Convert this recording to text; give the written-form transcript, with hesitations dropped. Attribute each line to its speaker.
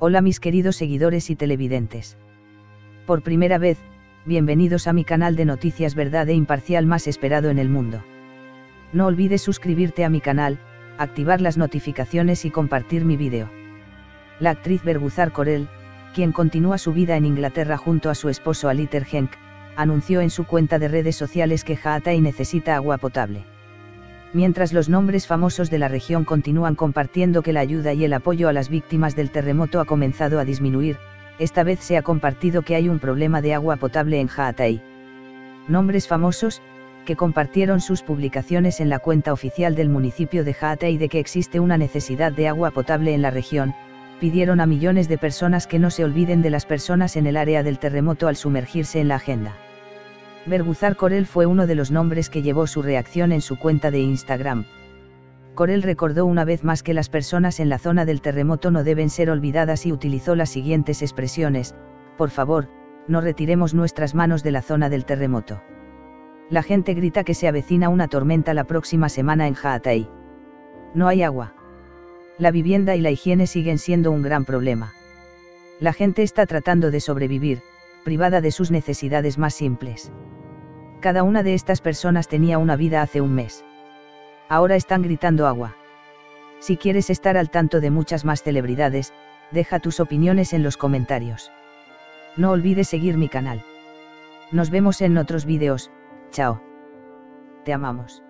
Speaker 1: Hola mis queridos seguidores y televidentes. Por primera vez, bienvenidos a mi canal de noticias verdad e imparcial más esperado en el mundo. No olvides suscribirte a mi canal, activar las notificaciones y compartir mi vídeo. La actriz Berguzar Korel, quien continúa su vida en Inglaterra junto a su esposo Aliter Henk, anunció en su cuenta de redes sociales que Hatay necesita agua potable. Mientras los nombres famosos de la región continúan compartiendo que la ayuda y el apoyo a las víctimas del terremoto ha comenzado a disminuir, esta vez se ha compartido que hay un problema de agua potable en Hatay. Nombres famosos, que compartieron sus publicaciones en la cuenta oficial del municipio de Hatay de que existe una necesidad de agua potable en la región, pidieron a millones de personas que no se olviden de las personas en el área del terremoto al sumergirse en la agenda. Berguzar Korel fue uno de los nombres que llevó su reacción en su cuenta de Instagram. Korel recordó una vez más que las personas en la zona del terremoto no deben ser olvidadas y utilizó las siguientes expresiones: por favor, no retiremos nuestras manos de la zona del terremoto. La gente grita que se avecina una tormenta la próxima semana en Hatay. No hay agua. La vivienda y la higiene siguen siendo un gran problema. La gente está tratando de sobrevivir, privada de sus necesidades más simples. Cada una de estas personas tenía una vida hace un mes. Ahora están gritando agua. Si quieres estar al tanto de muchas más celebridades, deja tus opiniones en los comentarios. No olvides seguir mi canal. Nos vemos en otros vídeos. Chao. Te amamos.